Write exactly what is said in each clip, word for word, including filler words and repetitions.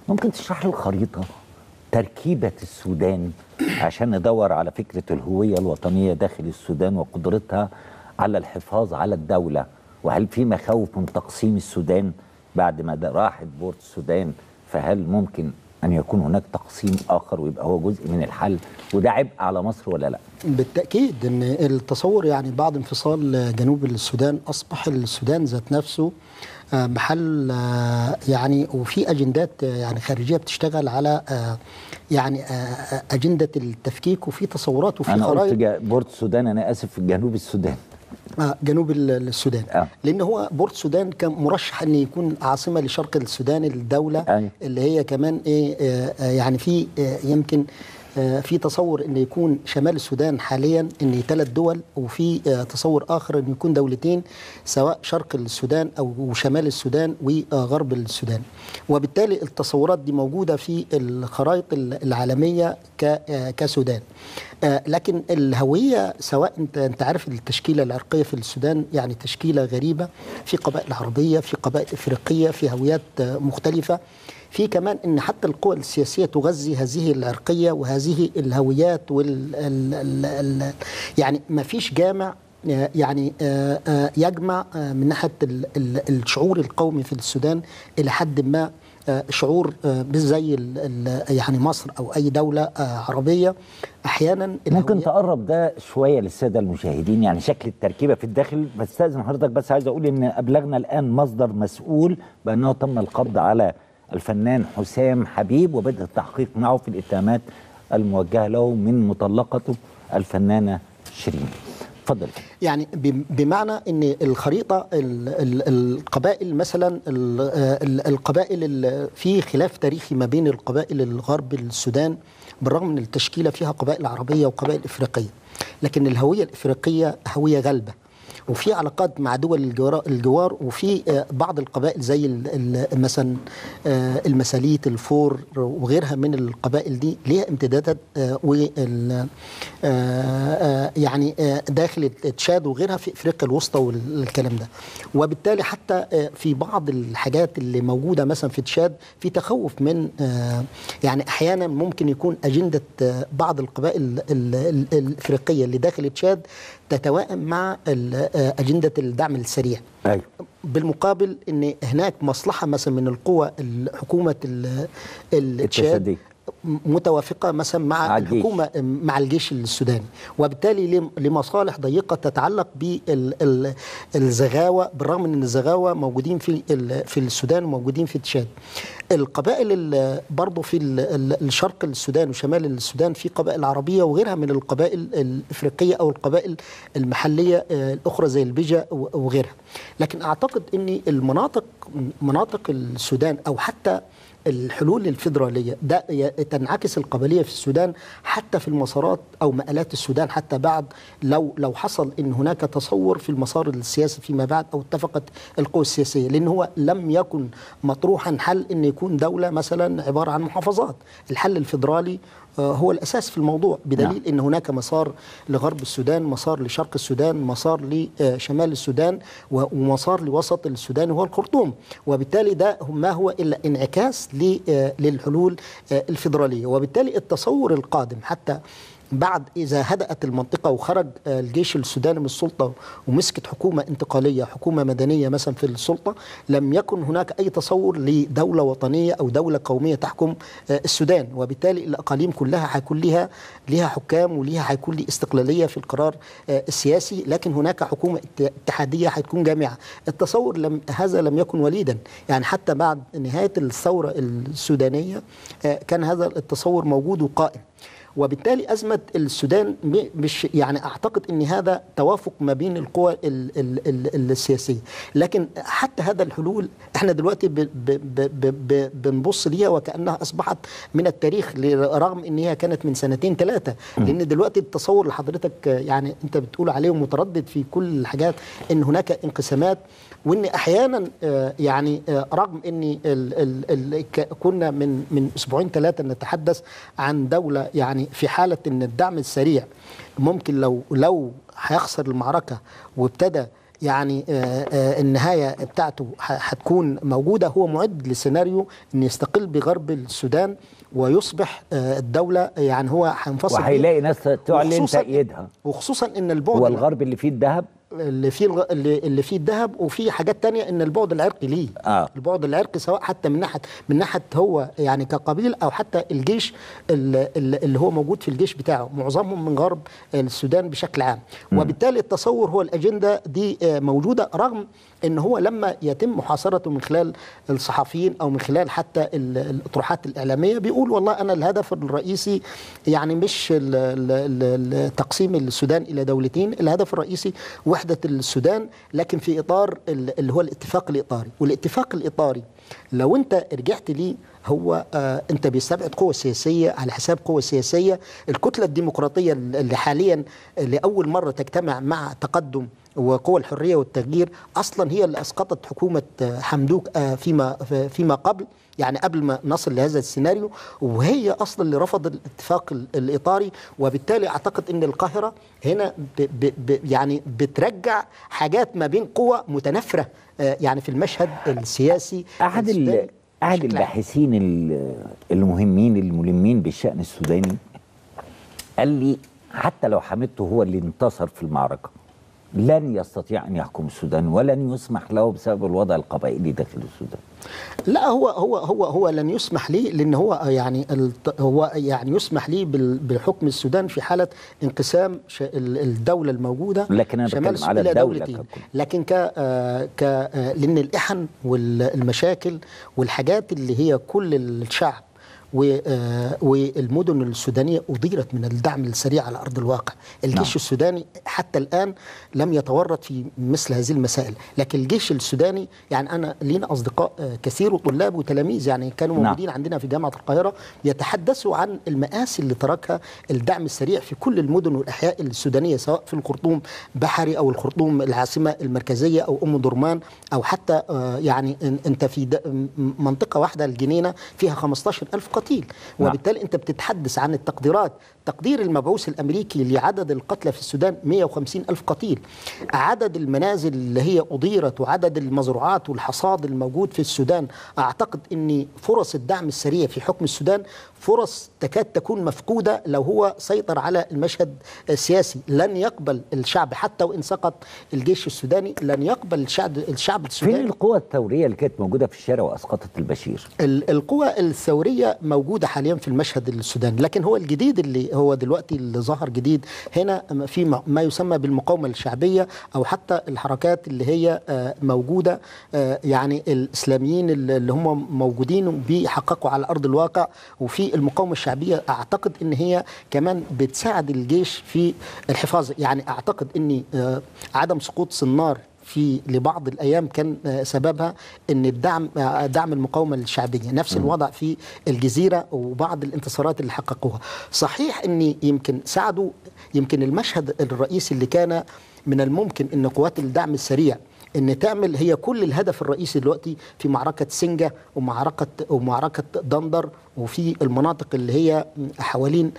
ممكن تشرح لي الخريطه تركيبه السودان عشان ندور على فكره الهويه الوطنيه داخل السودان وقدرتها على الحفاظ على الدوله، وهل في مخاوف من تقسيم السودان بعد ما ده راحت بورت السودان؟ فهل ممكن أن يكون هناك تقسيم آخر ويبقى هو جزء من الحل، وده عبء على مصر ولا لا؟ بالتأكيد أن التصور يعني بعد انفصال جنوب السودان أصبح السودان ذات نفسه محل يعني، وفي أجندات يعني خارجية بتشتغل على يعني أجندة التفكيك، وفي تصورات وفي أنا خرائط. أنا قلت بورت السودان، أنا آسف، في جنوب السودان. آه جنوب السودان. آه. لأن هو بورت السودان كان مرشح أن يكون عاصمة لشرق السودان الدولة. آه. اللي هي كمان إيه آه يعني في آه يمكن آه في تصور أن يكون شمال السودان حاليا أن ثلاث دول، وفي آه تصور آخر أن يكون دولتين سواء شرق السودان أو شمال السودان وغرب السودان. وبالتالي التصورات دي موجودة في الخرائط العالمية كسودان. آه لكن الهوية، سواء انت انت عارف التشكيلة العرقية في السودان يعني تشكيلة غريبة، في قبائل عربية، في قبائل افريقية، في هويات آه مختلفة، في كمان ان حتى القوى السياسية تغذي هذه العرقية وهذه الهويات وال ال ال ال يعني ما فيش جامع آه يعني آه آه يجمع آه من ناحية ال ال الشعور القومي في السودان إلى حد ما شعور مش زي يعني مصر او اي دوله عربيه. احيانا ممكن تقرب ده شويه للساده المشاهدين، يعني شكل التركيبه في الداخل. بستاذن حضرتك بس عايز اقول ان ابلغنا الان مصدر مسؤول بانه تم القبض على الفنان حسام حبيب وبدأ التحقيق معه في الاتهامات الموجهه له من مطلقته الفنانه شيرين. اتفضل. يعني بمعنى ان الخريطه ال ال القبائل مثلا ال القبائل في خلاف تاريخي ما بين القبائل الغرب السودان، بالرغم من التشكيله فيها قبائل عربيه وقبائل افريقيه، لكن الهويه الافريقيه هويه غالبه، وفي علاقات مع دول الجوار, الجوار وفي بعض القبائل زي مثلا المساليت الفور وغيرها من القبائل دي ليها امتدادات وال يعني داخل تشاد وغيرها في افريقيا الوسطى والكلام ده. وبالتالي حتى في بعض الحاجات اللي موجوده مثلا في تشاد في تخوف من يعني احيانا ممكن يكون اجنده بعض القبائل الافريقيه اللي داخل تشاد تتوائم مع أجندة الدعم السريع. أيوة. بالمقابل أن هناك مصلحة مثلا من القوى الحكومة التشاد متوافقة مثلا مع, مع الحكومة الجيش. مع الجيش السوداني، وبالتالي لمصالح ضيقة تتعلق بالزغاوة، بالرغم من الزغاوة موجودين في في السودان وموجودين في تشاد. القبائل برضو في الشرق السودان وشمال السودان في قبائل عربية وغيرها من القبائل الإفريقية أو القبائل المحلية الأخرى زي البيجا وغيرها. لكن أعتقد أن المناطق مناطق السودان أو حتى الحلول الفيدرالية ده تنعكس القبلية في السودان حتى في المسارات أو مآلات السودان، حتى بعد لو لو حصل إن هناك تصور في المسار السياسي فيما بعد أو اتفقت القوى السياسية، لأن هو لم يكن مطروحا حل إن يكون دولة مثلا عبارة عن محافظات. الحل الفيدرالي هو الأساس في الموضوع، بدليل أن هناك مسار لغرب السودان، مسار لشرق السودان، مسار لشمال السودان، ومسار لوسط السودان وهو الخرطوم. وبالتالي ده ما هو إلا انعكاس للحلول الفيدرالية. وبالتالي التصور القادم حتى بعد إذا هدأت المنطقة وخرج الجيش السوداني من السلطة ومسكت حكومة انتقالية، حكومة مدنية مثلا في السلطة، لم يكن هناك أي تصور لدولة وطنية أو دولة قومية تحكم السودان. وبالتالي الأقاليم كلها هيكون لها لها حكام وليها هيكون لها استقلالية في القرار السياسي، لكن هناك حكومة اتحادية هتكون جامعة. التصور لم هذا لم يكن وليدا، يعني حتى بعد نهاية الثورة السودانية كان هذا التصور موجود وقائم. وبالتالي أزمة السودان مش يعني أعتقد أن هذا توافق ما بين القوى ال ال ال السياسية، لكن حتى هذا الحلول احنا دلوقتي ب ب ب ب بنبص ليها وكأنها أصبحت من التاريخ، رغم أن هي كانت من سنتين ثلاثة. لأن دلوقتي التصور اللي حضرتك يعني أنت بتقول عليه متردد في كل الحاجات أن هناك انقسامات، وان احيانا يعني رغم ان كنا من من اسبوعين ثلاثه نتحدث عن دوله يعني في حاله ان الدعم السريع ممكن لو لو هيخسر المعركه وابتدى يعني آه آه النهايه بتاعته هتكون موجوده، هو معد لسيناريو ان يستقل بغرب السودان ويصبح آه الدوله، يعني هو هينفصل وهيلاقي ناس تعلن وخصوصاً تأييدها، وخصوصا ان البعد هو الغرب اللي فيه الذهب اللي فيه الغ... اللي اللي فيه الذهب، وفي حاجات تانية ان البعد العرقي ليه آه. البعد العرقي سواء حتى من ناحيه من ناحيه هو يعني كقبيل، او حتى الجيش اللي, اللي هو موجود في الجيش بتاعه معظمهم من غرب السودان بشكل عام. م. وبالتالي التصور هو الاجنده دي موجوده، رغم ان هو لما يتم محاصرته من خلال الصحفيين او من خلال حتى الاطروحات الاعلاميه بيقول والله انا الهدف الرئيسي يعني مش تقسيم السودان الى دولتين، الهدف الرئيسي وحده السودان، لكن في اطار اللي هو الاتفاق الاطاري. والاتفاق الاطاري لو انت رجعت ليه هو آه انت بيستبعد قوة سياسية على حساب قوة سياسية. الكتلة الديمقراطية اللي حاليا لأول مرة تجتمع مع تقدم وقوى الحرية والتغيير أصلا هي اللي أسقطت حكومة حمدوك آه فيما فيما قبل، يعني قبل ما نصل لهذا السيناريو، وهي أصلا اللي رفض الاتفاق الإطاري. وبالتالي أعتقد أن القاهرة هنا ب ب يعني بترجع حاجات ما بين قوى متنافرة آه يعني في المشهد السياسي. أحد أحد الباحثين المهمين الملمين بالشأن السوداني قال لي حتى لو حمدته هو اللي انتصر في المعركة لن يستطيع أن يحكم السودان ولن يسمح له بسبب الوضع القبائلي داخل السودان. لا هو هو هو هو لن يسمح ليه، لأن هو يعني هو يعني يسمح ليه بحكم السودان في حالة انقسام الدولة الموجودة، لكن أنا بتكلم على الدولة ككل. لكن ك ك لأن الإحن والمشاكل والحاجات اللي هي كل الشعب والمدن السودانية أضيرت من الدعم السريع على أرض الواقع. الجيش نعم. السوداني حتى الآن لم يتورط في مثل هذه المسائل، لكن الجيش السوداني يعني أنا لينا أصدقاء كثير وطلاب وتلاميذ يعني كانوا نعم. موجودين عندنا في جامعة القاهرة يتحدثوا عن المآسي اللي تركها الدعم السريع في كل المدن والأحياء السودانية، سواء في الخرطوم بحري أو الخرطوم العاصمة المركزية أو أم درمان، أو حتى يعني أنت في منطقة واحدة الجنينة فيها خمسة عشر ألف قتيل. وبالتالي انت بتتحدث عن التقديرات، تقدير المبعوث الامريكي لعدد القتلى في السودان مئة وخمسين ألف قتيل، عدد المنازل اللي هي اضيرت وعدد المزروعات والحصاد الموجود في السودان. اعتقد ان فرص الدعم السريع في حكم السودان فرص تكاد تكون مفقودة لو هو سيطر على المشهد السياسي. لن يقبل الشعب حتى وإن سقط الجيش السوداني، لن يقبل الشعب الشعب السوداني. فين القوى الثورية اللي كانت موجودة في الشارع وأسقطت البشير؟ القوى الثورية موجودة حاليا في المشهد السوداني، لكن هو الجديد اللي هو دلوقتي اللي ظهر جديد هنا في ما يسمى بالمقاومة الشعبية، أو حتى الحركات اللي هي موجودة يعني الإسلاميين اللي هم موجودين بيحققوا على أرض الواقع. وفي المقاومة الشعبية أعتقد أن هي كمان بتساعد الجيش في الحفاظ. يعني أعتقد أن عدم سقوط صنار في لبعض الأيام كان سببها أن الدعم دعم المقاومة الشعبية. نفس الوضع في الجزيرة وبعض الانتصارات اللي حققوها. صحيح أن يمكن ساعدوا، يمكن المشهد الرئيسي اللي كان من الممكن أن قوات الدعم السريع ان تعمل هي كل الهدف الرئيسي دلوقتي في معركة سنجة ومعركة ومعركة دندر وفي المناطق اللي هي حوالين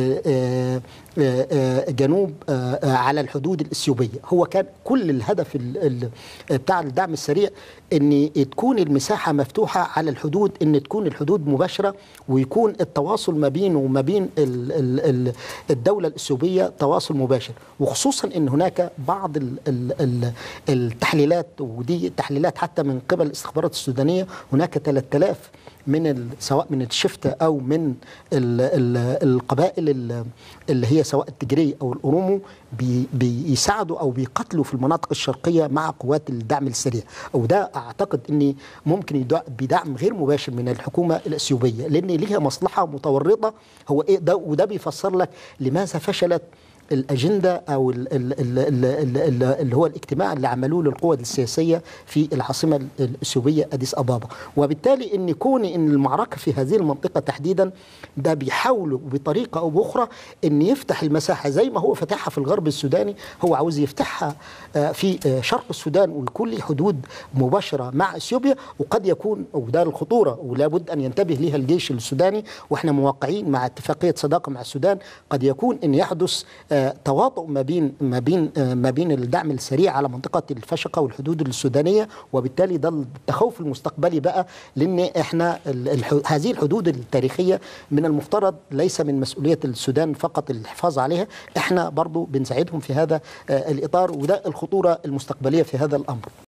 جنوب على الحدود الإثيوبية. هو كان كل الهدف بتاع الدعم السريع ان تكون المساحة مفتوحة على الحدود، ان تكون الحدود مباشرة ويكون التواصل ما بينه وما بين الدولة الإثيوبية تواصل مباشر، وخصوصا ان هناك بعض التحليلات، ودي تحليلات حتى من قبل الاستخبارات السودانية، هناك ثلاثة آلاف من سواء من الشفتة أو من ال ال القبائل اللي هي سواء التجري أو الأورومو بي بيساعدوا أو بيقتلوا في المناطق الشرقية مع قوات الدعم السريع. وده أعتقد أني ممكن بدعم غير مباشر من الحكومة الإثيوبية، لأن ليها مصلحة متورطة. هو إيه ده؟ وده بيفسر لك لماذا فشلت الأجندة أو ال ال ال ال اللي هو الاجتماع اللي عملوه للقوى السياسية في العاصمة الإثيوبية أديس أبابا. وبالتالي إن كون إن المعركة في هذه المنطقة تحديدا ده بيحاولوا بطريقة أو بأخرى إن يفتح المساحة زي ما هو فتحها في الغرب السوداني، هو عاوز يفتحها في شرق السودان ويكون له حدود مباشرة مع إثيوبيا. وقد يكون وده الخطورة ولا بد أن ينتبه لها الجيش السوداني، وإحنا موقعين مع اتفاقية صداقة مع السودان، قد يكون إن يحدث آه تواطؤ ما بين ما بين آه ما بين الدعم السريع على منطقه الفشقه والحدود السودانيه، وبالتالي ده التخوف المستقبلي بقى، لان احنا هذه الحدود التاريخيه من المفترض ليس من مسؤوليه السودان فقط الحفاظ عليها، احنا برضو بنساعدهم في هذا آه الاطار، وده الخطوره المستقبليه في هذا الامر.